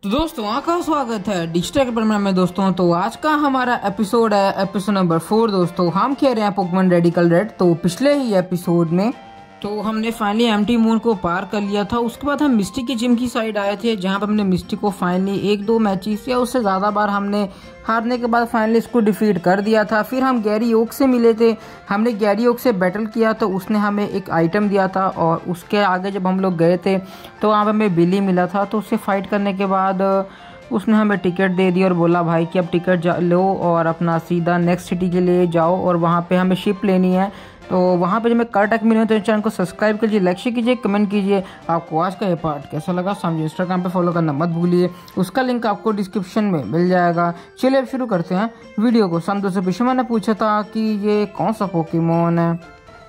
तो दोस्तों आपका स्वागत है डिजिटल प्रोग्राम में। दोस्तों तो आज का हमारा एपिसोड है एपिसोड नंबर 4। दोस्तों हम खेल रहे हैं पोकेमॉन रेडिकल रेड। तो पिछले ही एपिसोड में तो हमने फाइनली एम्प्टी मून को पार कर लिया था। उसके बाद हम मिस्टी की जिम की साइड आए थे, जहां पर हमने मिस्टी को फाइनली 1-2 मैचेस या उससे ज़्यादा बार हमने हारने के बाद फाइनली इसको डिफीट कर दिया था। फिर हम गैरी ओक से मिले थे, हमने गैरी ओक से बैटल किया तो उसने हमें एक आइटम दिया था। और उसके आगे जब हम लोग गए थे तो वहाँ पर हमें बिली मिला था। तो उससे फाइट करने के बाद उसने हमें टिकट दे दी और बोला भाई कि अब टिकट लो और अपना सीधा नेक्स्ट सिटी के लिए जाओ और वहाँ पे हमें शिप लेनी है। तो वहाँ पे जब मैं कर तक मिले तो चैनल को सब्सक्राइब कीजिए, लाइक कीजिए, कमेंट कीजिए आपको आज का ये पार्ट कैसा लगा। समझे इंस्टाग्राम पे फॉलो करना मत भूलिए, उसका लिंक आपको डिस्क्रिप्शन में मिल जाएगा। चलिए अब शुरू करते हैं वीडियो को। संतोष से पीछे मैंने पूछा था कि ये कौन सा पोकेमॉन है।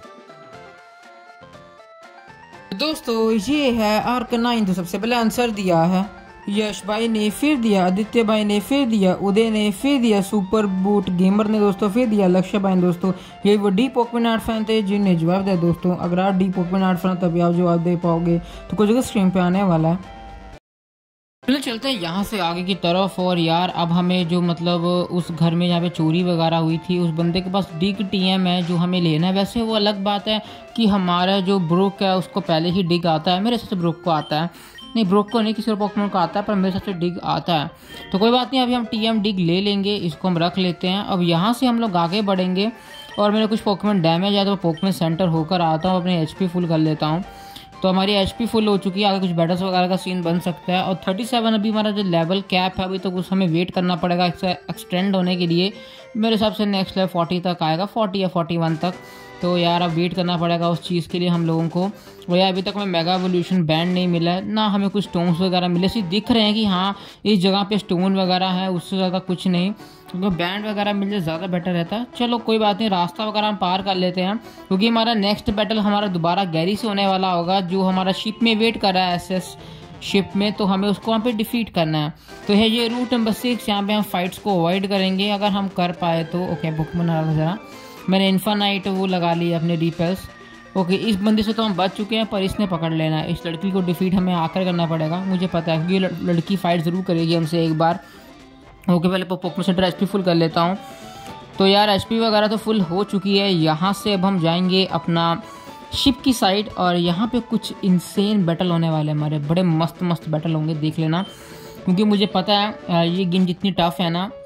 दोस्तों ये है आर्कनाइन। तो सबसे पहले आंसर दिया है यश भाई ने, फिर दिया आदित्य भाई ने, फिर दिया उदय ने, फिर दिया सुपर बूट गेमर ने दोस्तों, फिर दिया लक्ष्य भाई ने। दोस्तों ये वो डी पोकेमॉन आर्ट फैन थे जिन्हें जवाब दिया। दोस्तों अगर आप डी पोकेमॉन आर्ट फैन तभी आप जवाब दे पाओगे, तो कुछ जगह स्ट्रीम पे आने वाला है। चलिए चलते हैं यहाँ से आगे की तरफ। और यार अब हमें जो मतलब उस घर में जहाँ पे चोरी वगैरह हुई थी उस बंदे के पास डिग टीएम है जो हमें लेना है। वैसे वो अलग बात है कि हमारा जो ब्रोक है उसको पहले ही डिग आता है। मेरे हिसाब से ब्रोक को आता है, नहीं ब्रोक को नहीं, किसी और पोकेमॉन को आता है, पर मेरे हिसाब से डिग आता है। तो कोई बात नहीं, अभी हम टीएम डिग ले लेंगे, इसको हम रख लेते हैं। अब यहाँ से हम लोग आगे बढ़ेंगे और मेरे कुछ पोकेमॉन डैमेज है तो पोकेमॉन सेंटर होकर आता हूँ, अपने एचपी फुल कर लेता हूँ। तो हमारी एचपी फुल हो चुकी है, आगे कुछ बैटल्स वगैरह का सीन बन सकता है। और 37 अभी हमारा जो लेवल कैप है अभी तक उस हमें वेट करना पड़ेगा एक्सटेंड होने के लिए। मेरे हिसाब से नेक्स्ट लेवल 40 तक आएगा, 40 या 41 तक। तो यार अब वेट करना पड़ेगा उस चीज़ के लिए हम लोगों को। और यार अभी तक हमें मेगा एवोल्यूशन बैंड नहीं मिला है ना, हमें कुछ स्टोन्स वगैरह मिले। सिर्फ दिख रहे हैं कि हाँ इस जगह पे स्टोन वगैरह है, उससे ज़्यादा कुछ नहीं। क्योंकि बैंड वगैरह मिल जाए ज़्यादा बेटर रहता। चलो कोई बात नहीं, रास्ता वगैरह हम पार कर लेते हैं क्योंकि हमारा नेक्स्ट बैटल हमारा दोबारा गैरी से होने वाला होगा, जो हमारा शिप में वेट कर रहा है एसएस शिप में। तो हमें उसको वहाँ पे डिफीट करना है। तो है ये रूट नंबर 6, यहाँ पे हम फाइट्स को अवॉइड करेंगे अगर हम कर पाए तो। ओके पोकेमॉन आ जरा, मैंने इन्फानाइट वो लगा ली अपने रिपेल्स। ओके इस बंदे से तो हम बच चुके हैं, पर इसने पकड़ लेना है। इस लड़की को डिफीट हमें आकर करना पड़ेगा, मुझे पता है क्योंकि लड़की फाइट ज़रूर करेगी हमसे एक बार। ओके पहले पोकेमॉन सेंटर एचपी फुल कर लेता हूँ। तो यार एचपी वगैरह तो फुल हो चुकी है। यहाँ से अब हम जाएंगे अपना शिप की साइड और यहाँ पे कुछ इंसेन बैटल होने वाले हैं हमारे, बड़े मस्त मस्त बैटल होंगे, देख लेना। क्योंकि मुझे पता है ये गेम जितनी टफ है ना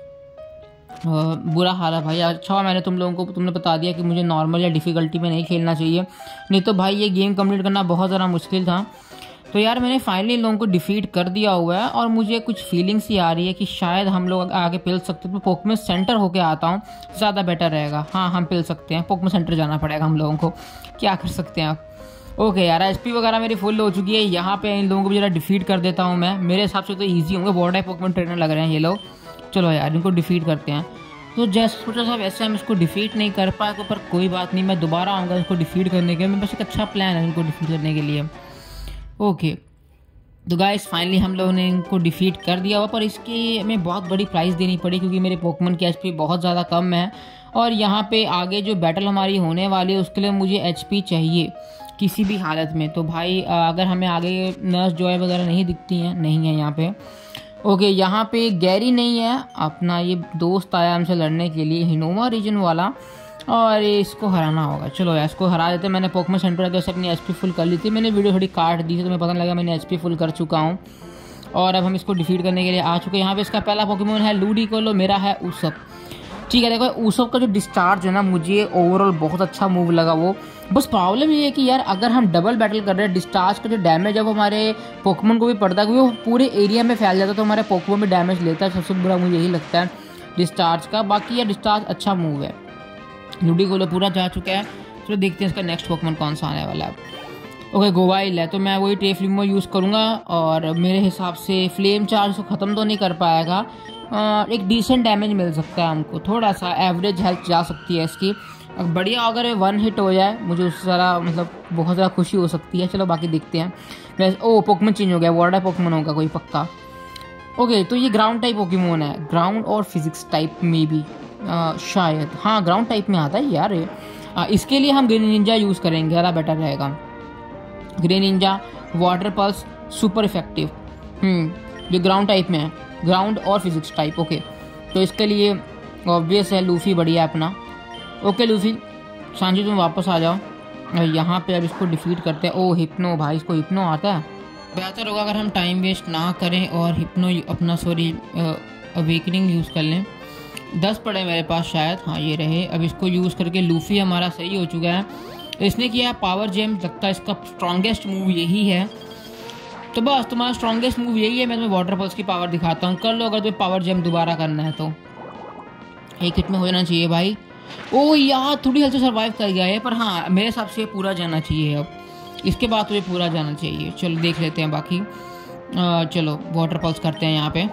बुरा हाल है भाई। अच्छा मैंने तुमने बता दिया कि मुझे नॉर्मल या डिफ़िकल्टी में नहीं खेलना चाहिए, नहीं तो भाई ये गेम कंप्लीट करना बहुत ज़्यादा मुश्किल था। तो यार मैंने फाइनली इन लोगों को डिफीट कर दिया हुआ है और मुझे कुछ फीलिंग्स ही आ रही है कि शायद हम लोग आगे पिल सकते हैं। तो पोकेमॉन सेंटर होके आता हूँ, ज़्यादा बेटर रहेगा। हाँ हम पिल सकते हैं, पोकेमॉन सेंटर जाना पड़ेगा हम लोगों को, क्या कर सकते हैं आप। ओके यार एचपी वगैरह मेरी फुल हो चुकी है। यहाँ पे इन लोगों को भी ज़रा डिफीट कर देता हूँ मैं। मेरे हिसाब से तो ईजी होंगे, बॉर्ड टाइप पोकेमॉन ट्रेनर लग रहे हैं ये लोग। चलो यार इनको डिफीट करते हैं। तो जैसे सोचा था वैसे हम इसको डिफीट नहीं कर पाए, पर कोई बात नहीं, मैं दोबारा आऊँगा इसको डिफीट करने के लिए। मेरे पास एक अच्छा प्लान है इनको डिफीट करने के लिए। ओके तो गाइस फाइनली हम लोगों ने इनको डिफीट कर दिया हुआ, पर इसकी हमें बहुत बड़ी प्राइस देनी पड़ी क्योंकि मेरे पोकेमॉन की एचपी बहुत ज़्यादा कम है। और यहाँ पे आगे जो बैटल हमारी होने वाली है उसके लिए मुझे एचपी चाहिए किसी भी हालत में। तो भाई अगर हमें आगे नर्स जॉय वगैरह नहीं दिखती हैं, नहीं है यहाँ पे। ओके यहाँ पे गैरी नहीं है, अपना ये दोस्त आया हमसे लड़ने के लिए, हिनोमा रीजन वाला, और इसको हराना होगा। चलो यार इसको हरा देते। मैंने पोकेमॉन सेंटर आके अपनी एचपी फुल कर ली थी, मैंने वीडियो थोड़ी काट दी थी तो मैं पता लगा मैंने एचपी फुल कर चुका हूँ। और अब हम इसको डिफीट करने के लिए आ चुके हैं। यहाँ पे इसका पहला पोकेमॉन है लूडिकोलो, मेरा है उसप। ठीक है देखो उसप का जो डिस्चार्ज है ना मुझे ओवरऑल बहुत अच्छा मूव लगा वो। बस प्रॉब्लम ये है कि यार अगर हम डबल बैटल कर रहे हैं, डिस्चार्ज का जो डैमेज है वो हमारे पोकेमॉन को भी पड़ता है क्योंकि वो पूरे एरिया में फैल जाता है, तो हमारे पोकेमॉन में डैमेज लेता है। सबसे बुरा मुझे यही लगता है डिस्चार्ज का। बाकी यार डिस्चार्ज अच्छा मूव है। लूडिकोलो पूरा जा चुका है। चलो देखते हैं इसका नेक्स्ट पोकेमॉन कौन सा आने वाला है। ओके गोवाइल है, तो मैं वही टेफ्लिमो यूज़ करूँगा और मेरे हिसाब से फ्लेम चार्ज को ख़त्म तो नहीं कर पाएगा, एक डिसेंट डैमेज मिल सकता है हमको, थोड़ा सा एवरेज हेल्थ जा सकती है इसकी। बढ़िया अगर 1 हिट हो जाए मुझे उससे ज़्यादा मतलब बहुत ज़्यादा खुशी हो सकती है। चलो बाकी देखते हैं। वैसे पोकेमॉन चेंज हो गया, वाटर पोकेमॉन होगा कोई पक्का। ओके तो ये ग्राउंड टाइप पोकेमॉन है, ग्राउंड और फिजिक्स टाइप में भी शायद, हाँ ग्राउंड टाइप में आता है यार ये। इसके लिए हम ग्रीन निंजा यूज़ करेंगे, ज़्यादा बेटर रहेगा। Greninja water pulse super effective. ये ग्राउंड टाइप में है, ग्राउंड और फिजिक्स टाइप। ओके, तो इसके लिए ऑब्वियस है लूफी बढ़िया अपना। ओके लूफी, सांजी तुम वापस आ जाओ। यहाँ पे अब इसको डिफीट करते हैं। ओ हिप्नो, भाई इसको हिप्नो आता है। बेहतर होगा अगर हम टाइम वेस्ट ना करें और हिप्नो अपना अवेकनिंग यूज़ कर लें। 10 पड़े मेरे पास शायद, हाँ ये रहे। अब इसको यूज़ करके लूफी हमारा सही हो चुका है। इसने किया पावर जेम, लगता है इसका स्ट्रॉन्गेस्ट मूव यही है। तो बस तुम्हारा स्ट्रॉन्गेस्ट मूव यही है। मैं तुम्हें वाटर पल्स की पावर दिखाता हूँ, कर लो अगर तुम्हें पावर जेम दोबारा करना है तो। एक हिट में हो जाना चाहिए भाई। ओ यार थोड़ी हेल्थ से सर्वाइव कर गया है, पर हाँ मेरे हिसाब से पूरा जाना चाहिए। अब इसके बाद तो ये पूरा जाना चाहिए। चलो देख लेते हैं बाकी। चलो वाटर पल्स करते हैं यहाँ पे।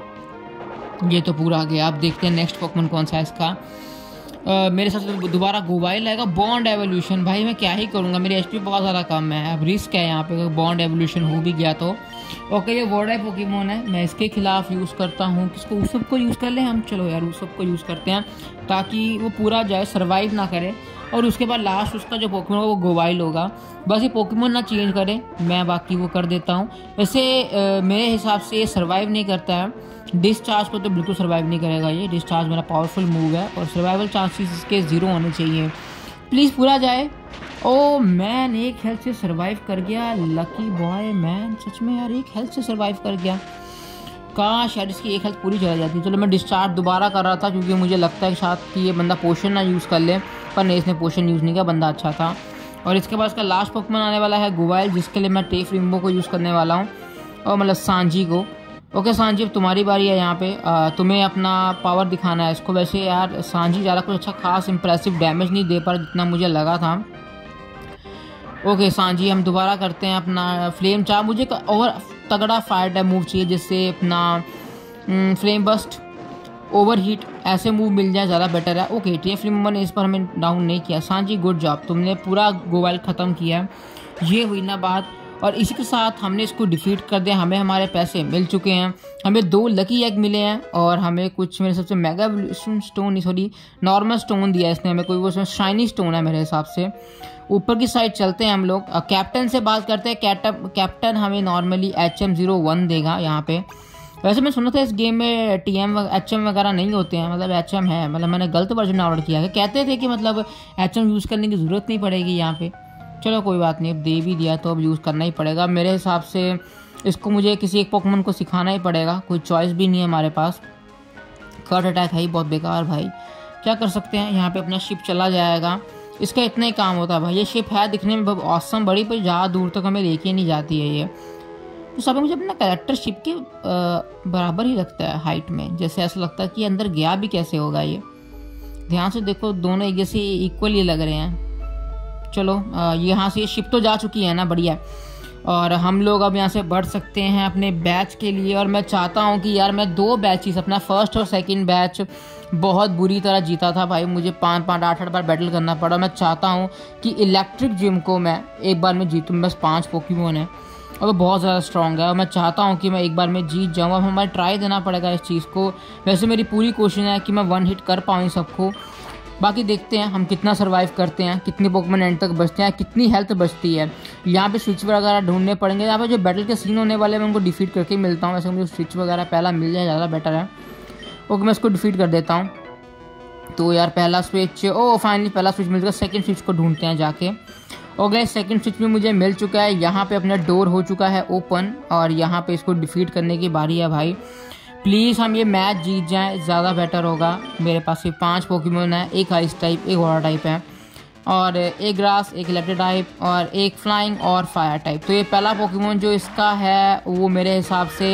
ये तो पूरा आ गया। अब देखते हैं नेक्स्ट पोकेमॉन कौन सा है इसका। मेरे साथ तो दोबारा गोवाइल आएगा। बॉन्ड एवोल्यूशन, भाई मैं क्या ही करूँगा, मेरी एचपी बहुत ज़्यादा कम है। अब रिस्क है यहाँ पे, बॉन्ड एवोल्यूशन हो भी गया तो। ओके ये वर्ड टाइप पोकेमॉन है, मैं इसके खिलाफ यूज़ करता हूँ। किसको, उस सबको यूज़ कर लें हम। चलो यार उस सबको यूज़ करते हैं ताकि वो पूरा जाए, सर्वाइव ना करे। और उसके बाद लास्ट उसका जो पोकेमॉन होगा वो गोवाइल होगा। बस ये पोकेमॉन ना चेंज करे, मैं बाकी वो कर देता हूँ। वैसे मेरे हिसाब से ये सर्वाइव नहीं करता है। डिस्चार्ज को तो बिल्कुल सर्वाइव नहीं करेगा ये। डिस्चार्ज मेरा पावरफुल मूव है और सर्वाइवल चांसेस इसके 0 होने चाहिए। प्लीज़ पूरा जाए। ओ मैन, एक हेल्थ से सर्वाइव कर गया। लकी बॉय मैन, सच में यार एक हेल्थ से सर्वाइव कर गया। काश यार इसकी एक हेल्थ पूरी चला जाती। चलो मैं डिस्चार्ज दोबारा कर रहा था क्योंकि मुझे लगता है शायद कि ये बंदा पोशन ना यूज़ कर ले, पर नहीं इसने पोशन यूज़ नहीं किया, बंदा अच्छा था। और इसके बाद इसका लास्ट पोकेमॉन आने वाला है गोवाइल, जिसके लिए मैं टेफ रिम्बो को यूज़ करने वाला हूँ, और मतलब सांजी को। ओके सांजी, अब तुम्हारी बारी है यहाँ पे। तुम्हें अपना पावर दिखाना है इसको। वैसे यार सांजी ज़्यादा कुछ अच्छा खास इंप्रेसिव डैमेज नहीं दे पा जितना मुझे लगा था। ओके सांजी, हम दोबारा करते हैं अपना फ्लेम चार्ज। मुझे और तगड़ा फायर टाइप मूव चाहिए जिससे अपना फ्लेम बस्ट, ओवर हीट ऐसे मूव मिल जाए, ज़्यादा बेटर है। ओके टेफ रिम्बो ने इस पर हमें डाउन नहीं किया। सांजी गुड जॉब, तुमने पूरा गोवाइल ख़त्म किया। ये हुई ना बात। और इसी के साथ हमने इसको डिफीट कर दिया। हमें हमारे पैसे मिल चुके हैं। हमें 2 लकी एग मिले हैं और हमें कुछ मेरे सबसे mega stone, sorry normal stone दिया इसने हमें। कोई वो शाइनी स्टोन है मेरे हिसाब से। ऊपर की साइड चलते हैं हम लोग। कैप्टन से बात करते हैं। कैप्टन हमें नॉर्मली HM01 देगा यहाँ पे। वैसे मैं सुना था इस गेम में TM HM वगैरह नहीं होते हैं, मतलब HM है। मतलब मैंने गलत वर्जन ऑर्डर किया है। कहते थे कि मतलब HM यूज़ करने की ज़रूरत नहीं पड़ेगी यहाँ पे। चलो कोई बात नहीं, अब दे भी दिया तो अब यूज़ करना ही पड़ेगा। मेरे हिसाब से इसको मुझे किसी एक पोकेमॉन को सिखाना ही पड़ेगा, कोई चॉइस भी नहीं है हमारे पास। कट अटैक है ही बहुत बेकार भाई, क्या कर सकते हैं। यहाँ पे अपना शिप चला जाएगा, इसका इतना ही काम होता है भाई। ये शिप है दिखने में बहुत ऑसम बड़ी, पर ज़्यादा दूर तक हमें लेके नहीं जाती है ये। तो सब मुझे अपना कैरेक्टर शिप के बराबर ही लगता है हाइट में। जैसे ऐसा लगता है कि अंदर गया भी कैसे होगा ये। ध्यान से देखो, दोनों एक जैसे इक्वल ही लग रहे हैं। चलो यहाँ से ये शिप तो जा चुकी है ना, बढ़िया। और हम लोग अब यहाँ से बढ़ सकते हैं अपने बैच के लिए। और मैं चाहता हूँ कि यार मैं 2 बैचेस, अपना फर्स्ट और सेकंड बैच बहुत बुरी तरह जीता था भाई। मुझे 5-5, 8-8 बार बैटल करना पड़ा। मैं चाहता हूँ कि इलेक्ट्रिक जिम को मैं एक बार में जीतूँ। बस 5 पोकेमॉन है और वो बहुत ज़्यादा स्ट्रॉन्ग है और मैं चाहता हूँ कि मैं एक बार में जीत जाऊँ। अब हमें ट्राई देना पड़ेगा इस चीज़ को। वैसे मेरी पूरी कोशिश है कि मैं 1 हिट कर पाऊँ सबको। बाकी देखते हैं हम कितना सर्वाइव करते हैं, कितने पोकेमॉन एंड तक बचते हैं, कितनी हेल्थ बचती है। यहाँ पे स्विच वगैरह ढूंढने पड़ेंगे। यहाँ पे जो बैटल के सीन होने वाले हैं मैं उनको डिफीट करके मिलता हूँ। वैसे मुझे स्विच वगैरह पहला मिल जाए ज़्यादा बेटर है। ओके मैं इसको डिफीट कर देता हूँ। तो यार पहला स्विच, ओ फाइनली पहला स्विच मिल गया। सेकंड स्विच को ढूंढते हैं जाके। और गाइस सेकंड स्विच भी मुझे मिल चुका है। यहाँ पे अपना डोर हो चुका है ओपन और यहाँ पे इसको डिफीट करने की बारी है भाई। प्लीज़ हम ये मैच जीत जाएं, ज़्यादा बेटर होगा। मेरे पास सिर्फ 5 पोकेमॉन है, एक आइस टाइप, एक वाटर टाइप है और एक ग्रास, एक इलेक्ट्रिक टाइप और एक फ्लाइंग और फायर टाइप। तो ये पहला पोकेमॉन जो इसका है वो मेरे हिसाब से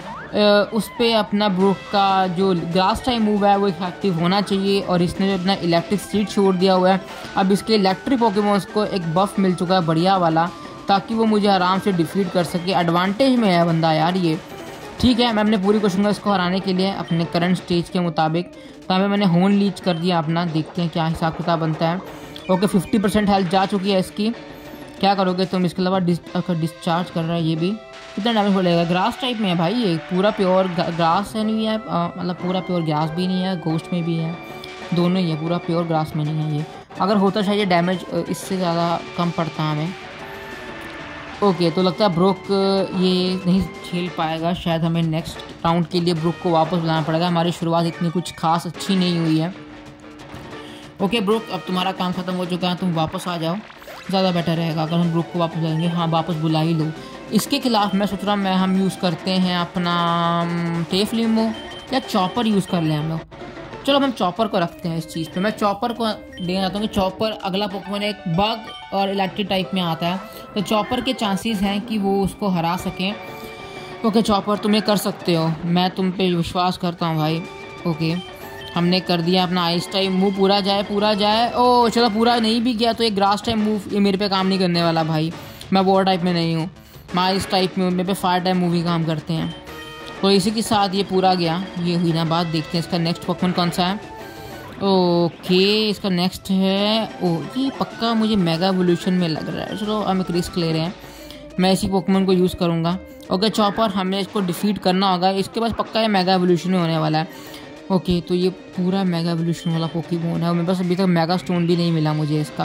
उस पर अपना ब्रूक का जो ग्रास टाइप मूव है वो इफेक्टिव होना चाहिए। और इसने जो अपना इलेक्ट्रिक सीड छोड़ दिया हुआ है, अब इसके इलेक्ट्रिक पोकेमॉन्स को एक बफ मिल चुका है बढ़िया वाला, ताकि वो मुझे आराम से डिफीट कर सके। एडवांटेज में है बंदा यार ये, ठीक है। मैं अपने पूरी कोशिश करूँगा इसको हराने के लिए अपने करंट स्टेज के मुताबिक। तो हमें मैंने होन लीच कर दिया अपना, देखते हैं क्या हिसाब किताब बनता है। ओके 50% हेल्थ जा चुकी है इसकी। क्या करोगे तुम इसके अलावा? डिस्चार्ज कर रहा है ये भी। कितना डैमेज पड़ेगा? ग्रास टाइप में है भाई ये, पूरा प्योर ग्रास है नहीं है, मतलब पूरा प्योर ग्रास भी नहीं है, घोस्ट में भी है, दोनों ही है। पूरा प्योर ग्रास में नहीं है ये। अगर होता शायद ये डैमेज इससे ज़्यादा कम पड़ता हमें। ओके, तो लगता है ब्रोक ये नहीं खेल पाएगा शायद। हमें नेक्स्ट राउंड के लिए ब्रोक को वापस बुलाना पड़ेगा। हमारी शुरुआत इतनी कुछ खास अच्छी नहीं हुई है। ओके ब्रोक, अब तुम्हारा काम ख़त्म हो चुका है, तुम वापस आ जाओ, ज़्यादा बेटर रहेगा अगर हम ब्रोक को वापस बुलाएंगे। हाँ, वापस बुला ही लो। इसके खिलाफ मैं सोच रहा हूँ हम यूज़ करते हैं अपना टेफलिमो या चॉपर यूज़ कर लें हम लोग। चलो अब हम चॉपर को रखते हैं इस चीज़ पे। मैं चॉपर को देना चाहता हूँ कि चॉपर अगला पोकेमॉन एक बग और इलेक्ट्रिक टाइप में आता है, तो चॉपर के चांसेस हैं कि वो उसको हरा सकें। ओके चॉपर, तुम ये कर सकते हो, मैं तुम पे विश्वास करता हूँ भाई। ओके, हमने कर दिया अपना आइस टाइप मूव। पूरा जाए। ओ चलो, पूरा नहीं भी गया तो एक ग्रास टाइप मूव ये मेरे पे काम नहीं करने वाला भाई। मैं वॉर टाइप में नहीं हूँ, मैं आइस टाइप में हूँ, मेरे पे फायर टाइप मूव ही काम करते हैं। तो इसी के साथ ये पूरा गया। ये हुई ना बात। देखते हैं इसका नेक्स्ट पोकेमॉन कौन सा है। ओके, इसका नेक्स्ट है, ये पक्का मुझे मेगा एवोल्यूशन में लग रहा है। चलो हम एक रिस्क ले रहे हैं, मैं इसी पोकेमॉन को यूज़ करूँगा। ओके चॉपर, हमें इसको डिफीट करना होगा, इसके पास पक्का ये मेगा एवोल्यूशन में होने वाला है। ओके, तो ये पूरा मेगा एवोल्यूशन वाला पोकेमॉन है और मेरे पास अभी तक मेगा स्टोन भी नहीं मिला मुझे इसका।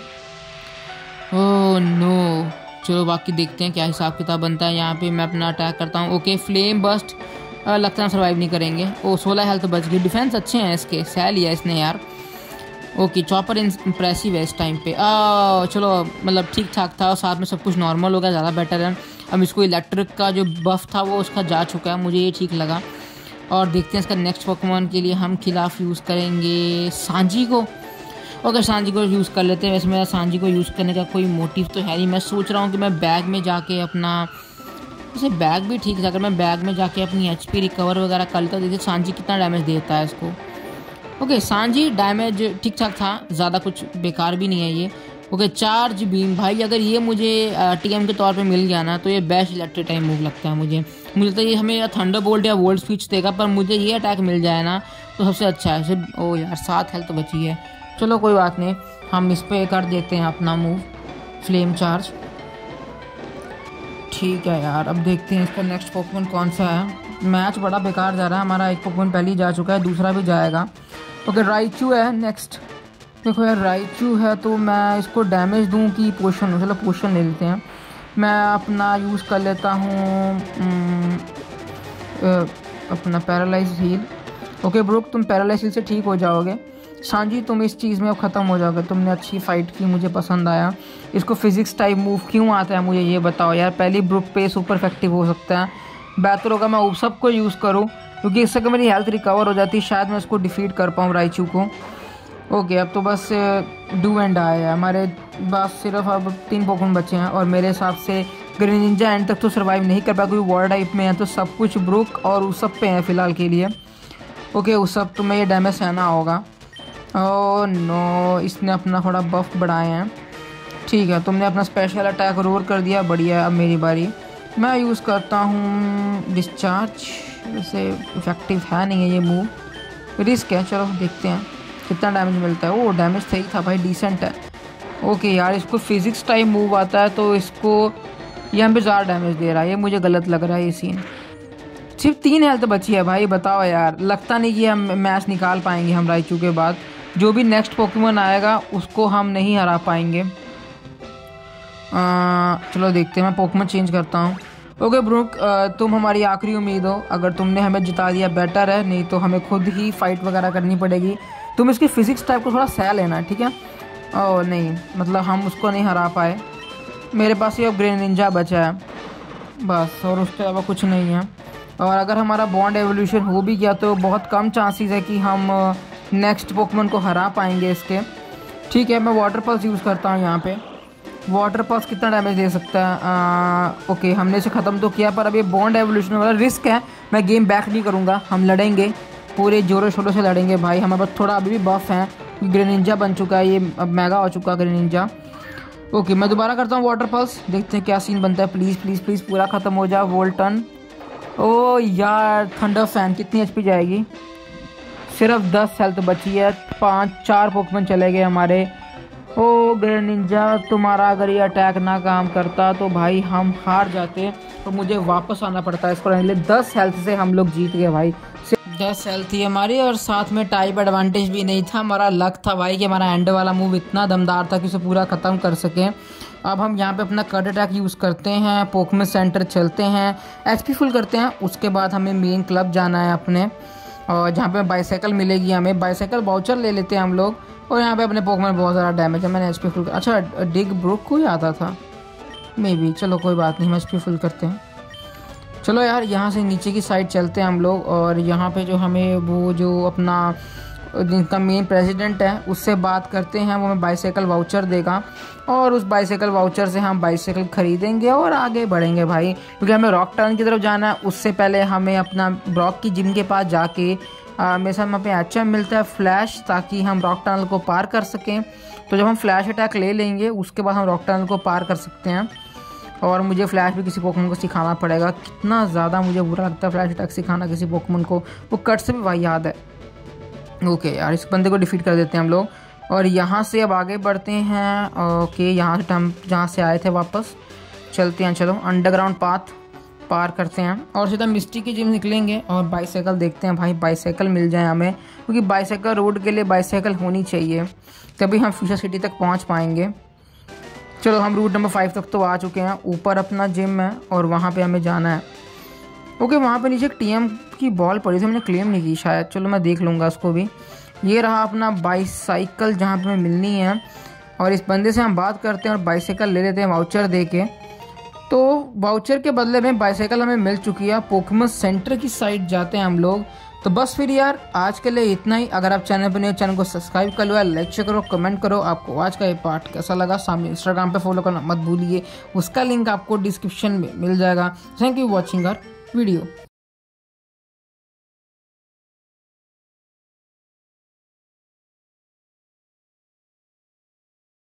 ओह नो, चलो बाकी देखते हैं क्या हिसाब किताब बनता है। यहाँ पे मैं अपना अटैक करता हूँ। ओके, फ्लेम बस्ट, लगता है सर्वाइव नहीं करेंगे। 16 हेल्थ बच गई। डिफेंस अच्छे हैं इसके, सह लिया इसने यार। ओके, चॉपर इंप्रेसिव है इस टाइम पे। चलो मतलब ठीक ठाक था और साथ में सब कुछ नॉर्मल हो गया, ज़्यादा बेटर है। अब इसको इलेक्ट्रिक का जो बफ था वो उसका जा चुका है, मुझे ये ठीक लगा। और देखते हैं इसका नेक्स्ट पोकेमॉन के लिए हम खिलाफ यूज़ करेंगे सांजी को। ओके, सांजी को यूज़ कर लेते हैं। वैसे मेरा सांजी को यूज़ करने का कोई मोटिव तो है नहीं। मैं सोच रहा हूँ कि मैं बैग में जाके अपना, वैसे बैग भी ठीक है, अगर मैं बैग में जाके अपनी HP रिकवर वगैरह कर लेता। देखिए सांजी कितना डैमेज देता है इसको। ओके, सांजी डैमेज ठीक ठाक था, ज़्यादा कुछ बेकार भी नहीं है ये। ओके, चार्ज बीम भाई, अगर ये मुझे TM के तौर पे मिल गया ना तो ये बेस्ट इलेक्ट्रिक टाइम मूव लगता है मुझे तो ये हमें थंडर बोल्ट या वोल्ट स्पीच देगा, पर मुझे ये अटैक मिल जाए ना तो सबसे अच्छा है। सिर्फ ओ यार 7 हेल्थ बची है। चलो कोई बात नहीं, हम इस पर कर देते हैं अपना मूव फ्लेम चार्ज। ठीक है यार, अब देखते हैं इसका नेक्स्ट पोकेमॉन कौन सा है। मैच बड़ा बेकार जा रहा है हमारा, एक पोकेमॉन पहले ही जा चुका है, दूसरा भी जाएगा। ओके, राइचू है नेक्स्ट। देखो यार, राइचू है तो मैं इसको डैमेज दूं कि पोशन? चलो पोशन ले लेते हैं। मैं अपना यूज़ कर लेता हूँ अपना पैरालाइज हील। ओके ब्रुक, तुम पैरालाइज हील से ठीक हो जाओगे। सांजी, तुम इस चीज़ में अब ख़त्म हो जाओगे। तुमने अच्छी फ़ाइट की, मुझे पसंद आया। इसको फिजिक्स टाइप मूव क्यों आता है मुझे ये बताओ यार। पहली ब्रुक पे सुपर इफेक्टिव हो सकता है, बेहतर होगा मैं उप सबको यूज़ करूँ, क्योंकि इससे मेरी हेल्थ रिकवर हो जाती है, शायद मैं इसको डिफीट कर पाऊँ राइचू को। ओके, अब तो बस डू एंड डाई है हमारे पास। सिर्फ अब 3 पोकेमॉन बचे हैं और मेरे हिसाब से ग्रेनिंजा एंड तक तो सर्वाइव नहीं कर पाया, क्योंकि वॉर टाइप में है तो सब कुछ ब्रुक और उस सब पे है फ़िलहाल के लिए। ओके, उस सब तुम्हें ये डैमेज सहना होगा। ओह नो, इसने अपना थोड़ा बफ बढ़ाए हैं। ठीक है, तुमने अपना स्पेशल अटैक रोर कर दिया, बढ़िया। अब मेरी बारी, मैं यूज़ करता हूँ डिस्चार्ज। वैसे इफेक्टिव है नहीं है ये मूव, रिस्क है। चलो देखते हैं कितना डैमेज मिलता है। ओह, डैमेज सही था भाई, डिसेंट है। ओके यार, इसको फिजिक्स टाइप मूव आता है तो इसको यहाँ पे ज़्यादा डैमेज दे रहा है, ये मुझे गलत लग रहा है ये सीन। सिर्फ 3 हेल्थ बची है भाई, बताओ यार। लगता नहीं कि हम मैच निकाल पाएंगे हम राइचू के बाद। जो भी नेक्स्ट पोकेमॉन आएगा उसको हम नहीं हरा पाएंगे। चलो देखते हैं, मैं पोकेमॉन चेंज करता हूँ। ओके ब्रुक, तुम हमारी आखिरी उम्मीद हो। अगर तुमने हमें जिता दिया बेटर है, नहीं तो हमें खुद ही फाइट वगैरह करनी पड़ेगी। तुम इसकी फिजिक्स टाइप को थोड़ा सह लेना, ठीक है। ओह नहीं, मतलब हम उसको नहीं हरा पाए। मेरे पास ये अब ग्रेनिंजा बचा है बस, और उसके अलावा कुछ नहीं है। और अगर हमारा बॉन्ड एवोल्यूशन हो भी गया तो बहुत कम चांसेस है कि हम नेक्स्ट पोकेमॉन को हरा पाएंगे इसके। ठीक है, मैं वाटर पल्स यूज़ करता हूँ यहाँ पे। वाटर पल्स कितना डैमेज दे सकता है? ओके, हमने इसे ख़त्म तो किया, पर अब ये बॉन्ड एवोल्यूशन वाला रिस्क है। मैं गेम बैक नहीं करूँगा, हम लड़ेंगे, पूरे जोरों शोरों से लड़ेंगे भाई। हमारे पास थोड़ा अभी भी बफ है, ग्रेनिंजा बन चुका है, ये अब मेगा हो चुका है ग्रेनिंजा। ओके, मैं दोबारा करता हूँ वाटर पल्स, देखते हैं क्या सीन बनता है। प्लीज़ प्लीज़ प्लीज़ पूरा ख़त्म हो जाए वोल्टन। ओ यार, थंडर फैन कितनी HP जाएगी? सिर्फ 10 हेल्थ बची है, 4 पोकेमॉन चले गए हमारे। ओ ग्रेनिंजा, तुम्हारा अगर ये अटैक ना काम करता तो भाई हम हार जाते, तो मुझे वापस आना पड़ता इसको रहने के लिए। 10 हेल्थ से हम लोग जीत गए भाई, 10 हेल्थ थी हमारी, और साथ में टाइप एडवांटेज भी नहीं था। हमारा लक था भाई कि हमारा एंड वाला मूव इतना दमदार था कि उसे पूरा ख़त्म कर सकें। अब हम यहाँ पे अपना कर्ड अटैक यूज़ करते हैं, पोकेमॉन सेंटर चलते हैं, एचपी फुल करते हैं। उसके बाद हमें मेन क्लब जाना है अपने, और जहाँ पे बाइसाइकिल मिलेगी हमें, बाइसाइकिल वाउचर ले लेते हैं हम लोग। और यहाँ पे अपने पोकेमॉन बहुत ज़्यादा डैमेज है, मैंने एचपी फुल अच्छा डिग ब्रोक को ही आता था मे बी, चलो कोई बात नहीं, हम एचपी फुल करते हैं। चलो यार यहाँ से नीचे की साइड चलते हैं हम लोग, और यहाँ पे जो हमें वो जो अपना जिनका मेन प्रेसिडेंट है उससे बात करते हैं, वो हमें बाइसाइकिल वाउचर देगा, और उस बाइसाइकिल वाउचर से हम बाइसाइकिल खरीदेंगे और आगे बढ़ेंगे भाई, क्योंकि हमें रॉक टाउन की तरफ जाना है। उससे पहले हमें अपना ब्रॉक की जिम के पास जाके मेरे साथ वहाँ पे एचएम मिलता है फ्लैश, ताकि हम रॉक टनल को पार कर सकें। तो जब हम फ्लैश अटैक ले लेंगे उसके बाद हम रॉक टनल को पार कर सकते हैं। और मुझे फ्लैश भी किसी पोकेमॉन को सिखाना पड़ेगा, कितना ज़्यादा मुझे बुरा लगता है फ्लैश अटैक सिखाना किसी पोकेमॉन को, वो कट से भी भाई याद है। ओके यार, इस बंदे को डिफीट कर देते हैं हम लोग, और यहाँ से अब आगे बढ़ते हैं। ओके, यहाँ से हम जहाँ से आए थे वापस चलते हैं। चलो अंडरग्राउंड पाथ पार करते हैं और सीधा मिस्टी की जिम निकलेंगे, और बाइसाइकिल देखते हैं भाई, बाइसाइकिल मिल जाए हमें, क्योंकि बाइसाइकिल रोड के लिए बाइसाइकिल होनी चाहिए, तभी हम फ्यूचर सिटी तक पहुँच पाएंगे। चलो हम रूट नंबर 5 तक तो आ चुके हैं, ऊपर अपना जिम है और वहाँ पे हमें जाना है। ओके, वहाँ पे नीचे एक टीएम की बॉल पड़ी थी, मैंने क्लेम नहीं की शायद, चलो मैं देख लूँगा उसको भी। ये रहा अपना बाइसाइकिल जहाँ पे हमें मिलनी है, और इस बंदे से हम बात करते हैं और बाइसाइकिल ले लेते हैं वाउचर दे के। तो वाउचर के बदले में बाइसाइकिल हमें मिल चुकी है। पोकेमॉन सेंटर की साइड जाते हैं हम लोग। तो बस फिर यार आज के लिए इतना ही। अगर आप चैनल पर नए हो, चैनल को सब्सक्राइब कर लो यार, लाइक शेयर करो, कमेंट करो आपको आज का ये पार्ट कैसा लगा। सामने इंस्टाग्राम पे फॉलो करना मत भूलिए, उसका लिंक आपको डिस्क्रिप्शन में मिल जाएगा। Thank you watching our video.